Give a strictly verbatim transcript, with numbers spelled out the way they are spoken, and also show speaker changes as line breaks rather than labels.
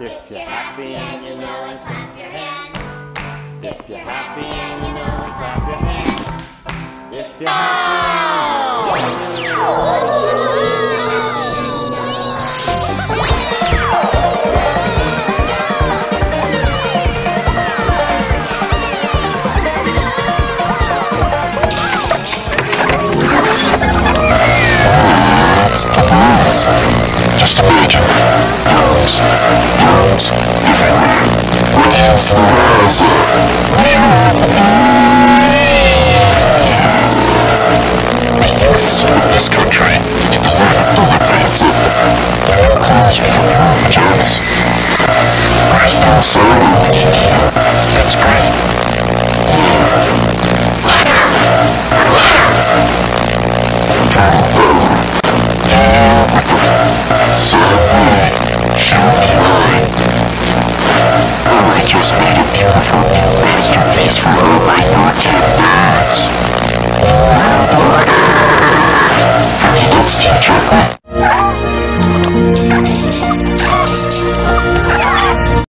If you're happy and you know it, clap your hands. If you're happy and you know it, clap your hands. If you're happy and you know
What's the noise? Just imagine. Pounds. Pounds everywhere. What is the noise? What do you want the noise? The youths of this country need to learn to pull their pants up. Your new clothes become your own pajamas. There's no soda when you need them. It's great. Letter! Letter! Turtle Boo. Sunlight, show me mine. Oh, I just made a beautiful new masterpiece for all my Norcan